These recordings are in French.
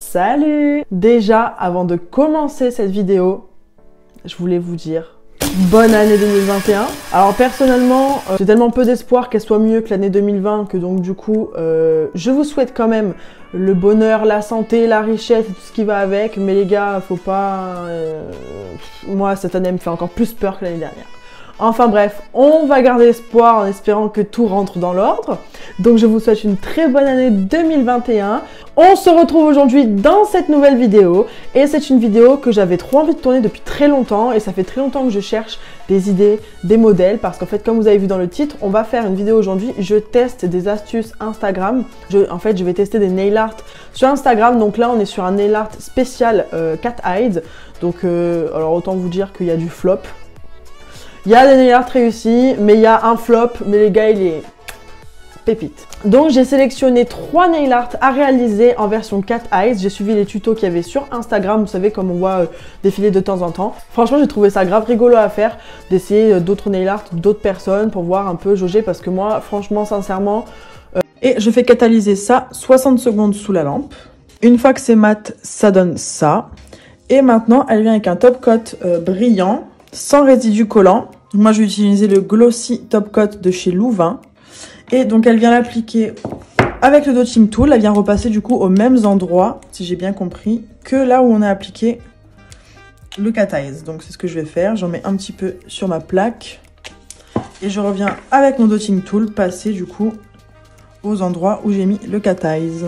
Salut! Déjà, avant de commencer cette vidéo, je voulais vous dire bonne année 2021. Alors personnellement, j'ai tellement peu d'espoir qu'elle soit mieux que l'année 2020 que donc du coup, je vous souhaite quand même le bonheur, la santé, la richesse et tout ce qui va avec. Mais les gars, faut pas... moi, cette année me fait encore plus peur que l'année dernière. Enfin bref, on va garder espoir en espérant que tout rentre dans l'ordre. Donc je vous souhaite une très bonne année 2021. On se retrouve aujourd'hui dans cette nouvelle vidéo. Et c'est une vidéo que j'avais trop envie de tourner depuis très longtemps. Et ça fait très longtemps que je cherche des idées, des modèles. Parce qu'en fait, comme vous avez vu dans le titre, on va faire une vidéo aujourd'hui. Je teste des astuces Instagram. En fait, je vais tester des nail art sur Instagram. Donc là, on est sur un nail art spécial Cat Eyes. Donc, alors autant vous dire qu'il y a du flop. Il y a des nail art réussis, mais il y a un flop, mais les gars, il est pépite. Donc j'ai sélectionné 3 nail art à réaliser en version Cat Eyes. J'ai suivi les tutos qu'il y avait sur Instagram, vous savez, comme on voit défiler de temps en temps. Franchement, j'ai trouvé ça grave rigolo à faire, d'essayer d'autres nail art, d'autres personnes pour voir un peu jauger, parce que moi, franchement, sincèrement... Et je fais catalyser ça 60 secondes sous la lampe. Une fois que c'est mat, ça donne ça. Et maintenant, elle vient avec un top coat brillant, sans résidu collant. Donc moi, je vais utiliser le Glossy Top Coat de chez Louvain. Et donc, elle vient l'appliquer avec le Dotting Tool. Elle vient repasser du coup aux mêmes endroits, si j'ai bien compris, que là où on a appliqué le Cat Eyes. Donc, c'est ce que je vais faire. J'en mets un petit peu sur ma plaque. Et je reviens avec mon Dotting Tool, passer du coup aux endroits où j'ai mis le Cat Eyes.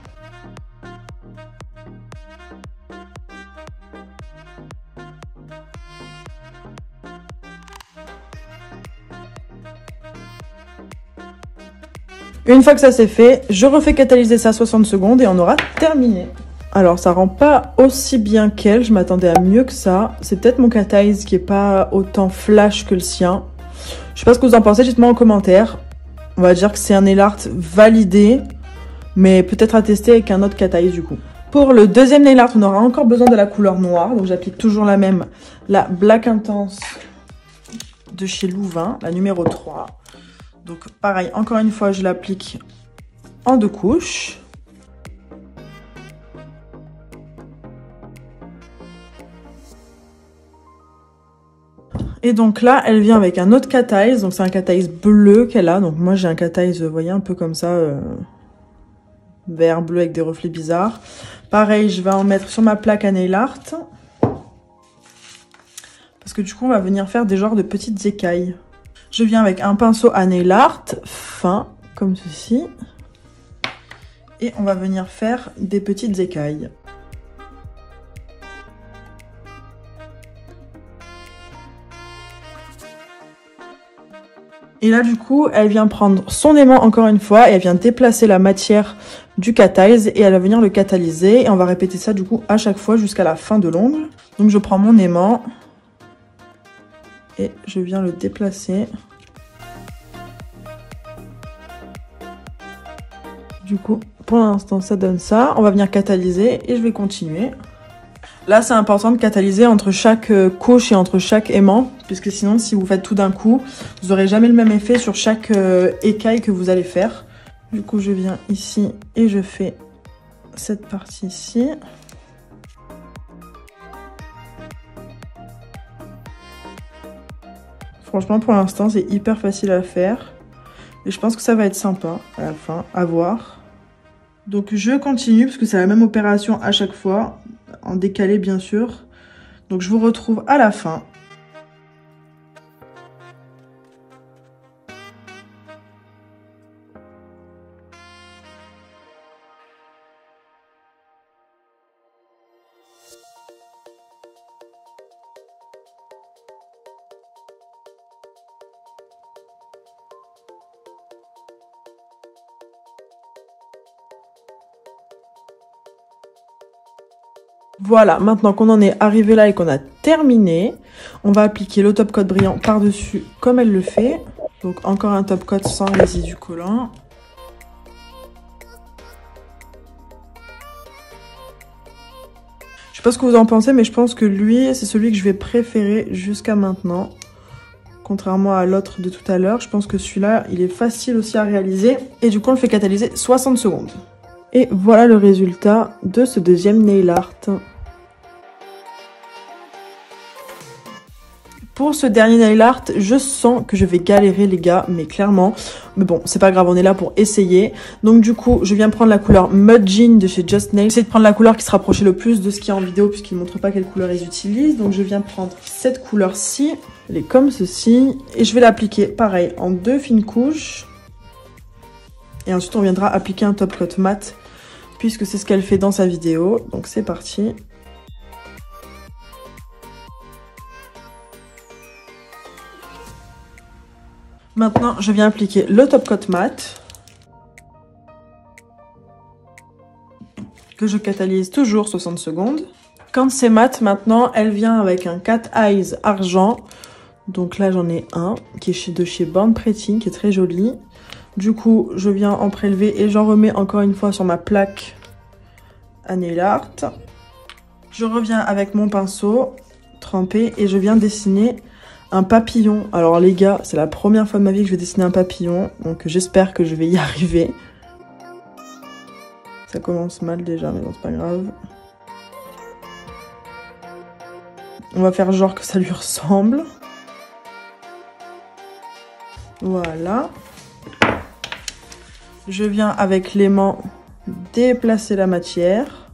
Une fois que ça c'est fait, je refais catalyser ça 60 secondes et on aura terminé. Alors ça rend pas aussi bien qu'elle, je m'attendais à mieux que ça. C'est peut-être mon Cat Eyes qui est pas autant flash que le sien. Je sais pas ce que vous en pensez, dites-moi en commentaire. On va dire que c'est un nail art validé, mais peut-être à tester avec un autre Cat Eyes du coup. Pour le deuxième nail art, on aura encore besoin de la couleur noire. Donc j'applique toujours la même, la Black Intense de chez Louvain, la numéro 3. Donc pareil, encore une fois, je l'applique en 2 couches. Et donc là, elle vient avec un autre Cat Eyes. Donc c'est un Cat Eyes bleu qu'elle a. Donc moi j'ai un Cat Eyes, vous voyez, un peu comme ça, vert, bleu avec des reflets bizarres. Pareil, je vais en mettre sur ma plaque à nail art. Parce que du coup, on va venir faire des genres de petites écailles. Je viens avec un pinceau à nail art fin, comme ceci. Et on va venir faire des petites écailles. Et là, du coup, elle vient prendre son aimant encore une fois et elle vient déplacer la matière du Cat Eyes et elle va venir le catalyser. Et on va répéter ça, du coup, à chaque fois jusqu'à la fin de l'ongle. Donc, je prends mon aimant et je viens le déplacer. Du coup, pour l'instant, ça donne ça. On va venir catalyser et je vais continuer. Là, c'est important de catalyser entre chaque couche et entre chaque aimant, puisque sinon, si vous faites tout d'un coup, vous n'aurez jamais le même effet sur chaque écaille que vous allez faire. Du coup, je viens ici et je fais cette partie ici. Franchement, pour l'instant, c'est hyper facile à faire. Et je pense que ça va être sympa à la fin, à voir. Donc je continue, parce que c'est la même opération à chaque fois, en décalé bien sûr. Donc je vous retrouve à la fin. Voilà, maintenant qu'on en est arrivé là et qu'on a terminé, on va appliquer le top coat brillant par-dessus comme elle le fait. Donc encore un top coat sans résidu collant. Je sais pas ce que vous en pensez, mais je pense que lui, c'est celui que je vais préférer jusqu'à maintenant. Contrairement à l'autre de tout à l'heure, je pense que celui-là, il est facile aussi à réaliser. Et du coup, on le fait catalyser 60 secondes. Et voilà le résultat de ce deuxième nail art. Pour ce dernier nail art, je sens que je vais galérer les gars, mais clairement. Mais bon, c'est pas grave, on est là pour essayer. Donc du coup, je viens prendre la couleur Mud Jean de chez Just Nail. J'essaie de prendre la couleur qui se rapprochait le plus de ce qu'il y a en vidéo, puisqu'ils ne montrent pas quelle couleur ils utilisent. Donc je viens prendre cette couleur-ci, elle est comme ceci. Et je vais l'appliquer, pareil, en 2 fines couches. Et ensuite, on viendra appliquer un top coat mat, puisque c'est ce qu'elle fait dans sa vidéo. Donc c'est parti. Maintenant, je viens appliquer le top coat mat, que je catalyse toujours 60 secondes. Quand c'est mat, maintenant, elle vient avec un Cat Eyes argent. Donc là, j'en ai un qui est de chez Born Pretty, qui est très joli. Du coup, je viens en prélever et j'en remets encore une fois sur ma plaque à nail art. Je reviens avec mon pinceau trempé et je viens dessiner un papillon. Alors les gars, c'est la première fois de ma vie que je vais dessiner un papillon, donc j'espère que je vais y arriver. Ça commence mal déjà, mais bon, c'est pas grave. On va faire genre que ça lui ressemble. Voilà. Je viens avec l'aimant déplacer la matière.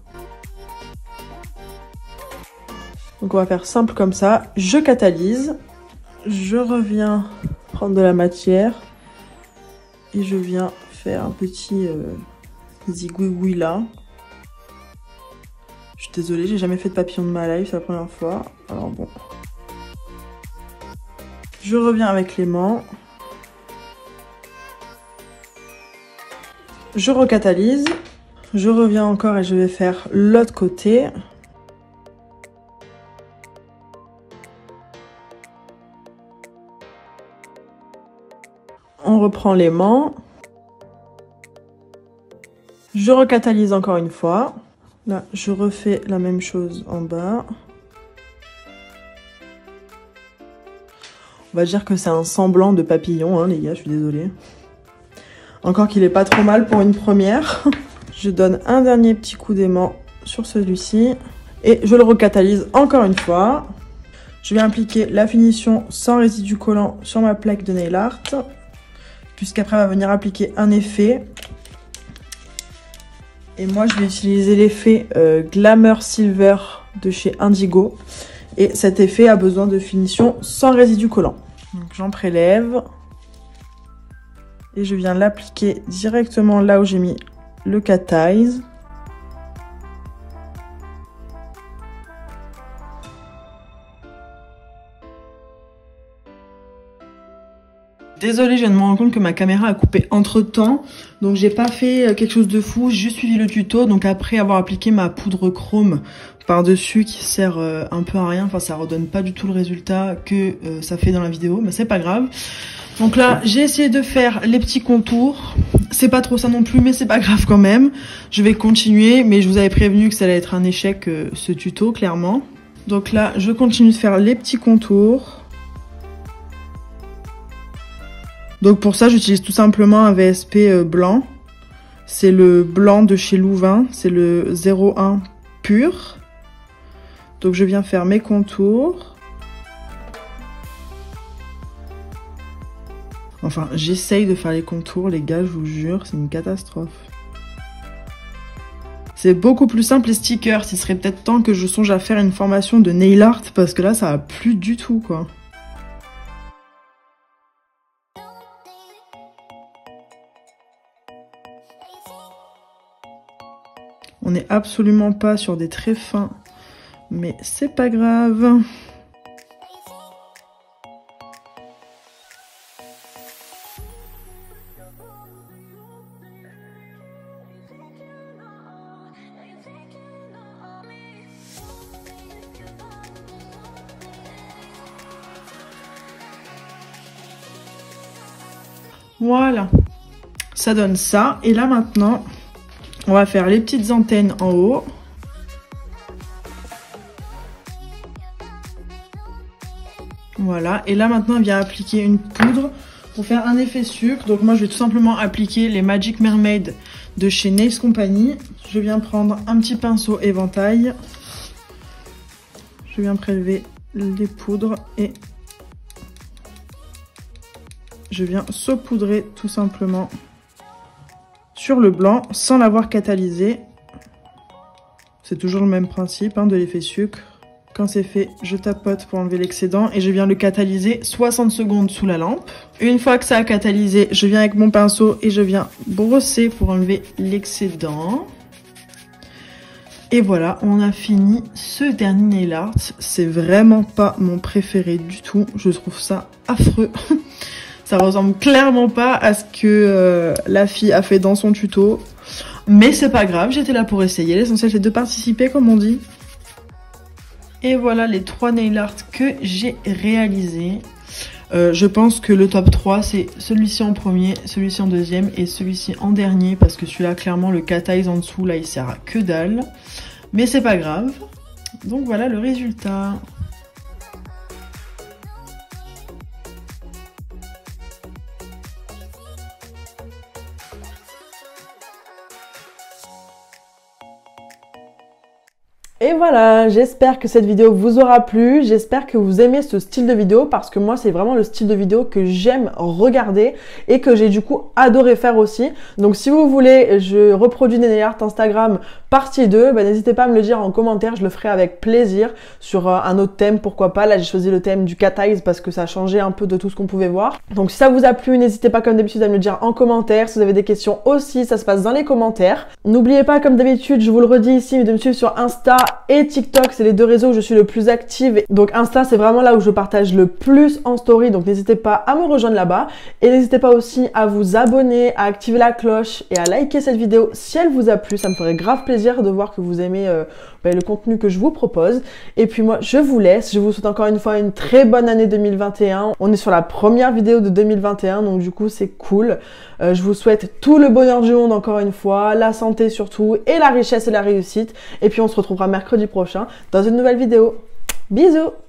Donc on va faire simple comme ça. Je catalyse. Je reviens prendre de la matière et je viens faire un petit zigouigoui là. Je suis désolée, j'ai jamais fait de papillon de ma life, c'est la première fois. Alors bon. Je reviens avec l'aimant. Je recatalyse. Je reviens encore et je vais faire l'autre côté. On reprend l'aimant. Je recatalyse encore une fois. Là, je refais la même chose en bas. On va dire que c'est un semblant de papillon, hein, les gars, je suis désolée. Encore qu'il est pas trop mal pour une première. Je donne un dernier petit coup d'aimant sur celui-ci. Et je le recatalyse encore une fois. Je vais appliquer la finition sans résidu collant sur ma plaque de nail art. Puisqu'après, on va venir appliquer un effet. Et moi, je vais utiliser l'effet Glamour Silver de chez Indigo. Et cet effet a besoin de finition sans résidu collant. Donc, j'en prélève. Et je viens l'appliquer directement là où j'ai mis le Cat Eyes. Désolée, je viens de me rendre compte que ma caméra a coupé entre temps. Donc j'ai pas fait quelque chose de fou, j'ai juste suivi le tuto. Donc après avoir appliqué ma poudre chrome par-dessus qui sert un peu à rien. Enfin ça redonne pas du tout le résultat que ça fait dans la vidéo, mais c'est pas grave. Donc là j'ai essayé de faire les petits contours. C'est pas trop ça non plus, mais c'est pas grave quand même. Je vais continuer, mais je vous avais prévenu que ça allait être un échec ce tuto clairement. Donc là je continue de faire les petits contours. Donc pour ça, j'utilise tout simplement un VSP blanc. C'est le blanc de chez Louvain, c'est le 01 pur. Donc je viens faire mes contours. Enfin, j'essaye de faire les contours, les gars, je vous jure, c'est une catastrophe. C'est beaucoup plus simple les stickers. Il serait peut-être temps que je songe à faire une formation de nail art parce que là, ça va plus du tout, quoi. On n'est absolument pas sur des traits fins, mais c'est pas grave. Voilà, ça donne ça. Et là maintenant, on va faire les petites antennes en haut. Voilà, et là maintenant, on vient appliquer une poudre pour faire un effet sucre. Donc moi, je vais tout simplement appliquer les Magic Mermaid de chez Nails Company. Je viens prendre un petit pinceau éventail. Je viens prélever les poudres et je viens saupoudrer tout simplement sur le blanc sans l'avoir catalysé. C'est toujours le même principe hein, de l'effet sucre. Quand c'est fait, je tapote pour enlever l'excédent et je viens le catalyser 60 secondes sous la lampe. Une fois que ça a catalysé, je viens avec mon pinceau et je viens brosser pour enlever l'excédent. Et voilà, on a fini ce dernier nail art. C'est vraiment pas mon préféré du tout. Je trouve ça affreux. Ça ressemble clairement pas à ce que la fille a fait dans son tuto. Mais c'est pas grave, j'étais là pour essayer. L'essentiel c'est de participer comme on dit. Et voilà les 3 nail art que j'ai réalisés. Je pense que le top 3 c'est celui-ci en premier, celui-ci en deuxième et celui-ci en dernier. Parce que celui-là clairement le cat eyes en dessous là il sert à que dalle. Mais c'est pas grave. Donc voilà le résultat. Et voilà, j'espère que cette vidéo vous aura plu, j'espère que vous aimez ce style de vidéo parce que moi c'est vraiment le style de vidéo que j'aime regarder et que j'ai du coup adoré faire aussi. Donc si vous voulez, je reproduis des nail art Instagram partie 2, bah, n'hésitez pas à me le dire en commentaire, je le ferai avec plaisir sur un autre thème, pourquoi pas. Là j'ai choisi le thème du cat eyes parce que ça a changé un peu de tout ce qu'on pouvait voir. Donc si ça vous a plu, n'hésitez pas comme d'habitude à me le dire en commentaire. Si vous avez des questions aussi, ça se passe dans les commentaires. N'oubliez pas comme d'habitude, je vous le redis ici, de me suivre sur Insta et TikTok, c'est les 2 réseaux où je suis le plus active. Donc Insta, c'est vraiment là où je partage le plus en story. Donc n'hésitez pas à me rejoindre là-bas. Et n'hésitez pas aussi à vous abonner, à activer la cloche et à liker cette vidéo si elle vous a plu. Ça me ferait grave plaisir de voir que vous aimez le contenu que je vous propose. Et puis moi, je vous laisse. Je vous souhaite encore une fois une très bonne année 2021. On est sur la première vidéo de 2021, donc du coup, c'est cool. Je vous souhaite tout le bonheur du monde encore une fois, la santé surtout, et la richesse et la réussite. Et puis on se retrouvera mercredi prochain dans une nouvelle vidéo. Bisous!